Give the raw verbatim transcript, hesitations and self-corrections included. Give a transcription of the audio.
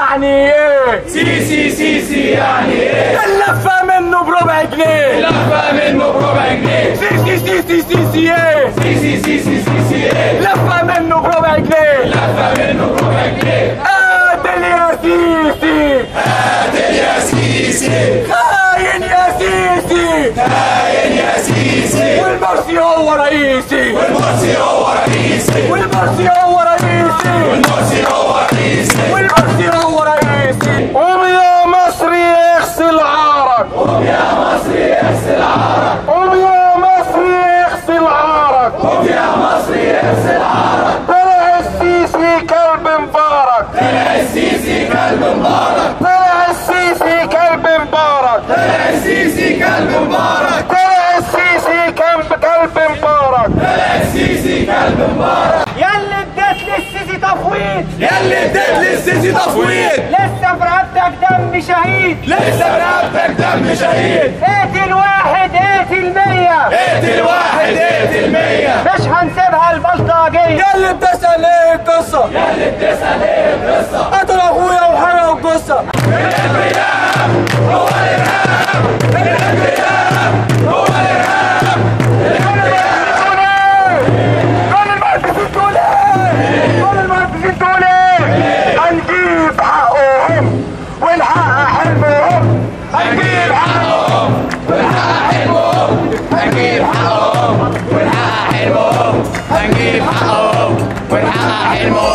يعني ايه؟ سي سي سي سي يعني ايه؟ اللفة منه بربع جنيه. اللفة منه بربع جنيه. سي سي سي سي سي سي ايه؟ سي سي سي سي سي سي ايه؟ لفة منه بربع جنيه. لفة منه بربع جنيه. قاتل يا سيسي. قاتل يا سيسي. خاين يا سيسي. خاين يا سيسي. والمرسي هو رئيسي. والمرسي هو رئيسي. والمرسي هو رئيسي. والمرسي هو رئيسي. والمرسي هو رئيسي. قوم يا مصري اغسل عارك. قوم يا مصري اغسل عارك. قوم يا مصري اغسل عارك. قوم يا مصري اغسل عارك. طلع السيسي كلب مبارك. طلع السيسي كلب مبارك. طلع السيسي كلب مبارك. طلع السيسي كلب مبارك. طلع السيسي كلب كلب مبارك. طلع السيسي كلب مبارك. ياللي اديت للسيسي تفويض. ياللي اديت للسيسي تفويض. لسه في رقبتك دم شهيد. لسه في رقبتك دم شهيد. اقتل واحد اقتل مية. اقتل واحد اقتل مية. مش هنسيبها البلطجية. ياللي بتسأل ايه القصة؟ ياللي بتسأل ايه القصة؟ قتل اخويا وحرقوا الجثة. الانقلاب هو الارهاب. الانقلاب هو الارهاب. كل المهندسين دول ايه؟ كل المهندسين دول ايه؟ هنجيب حقهم ونحقق حلمهم. هنجيب حقهم ونحقق حلمهم. هنجيب حقهم ونحقق حلمهم. هنجيب حقهم ونحقق حلمهم.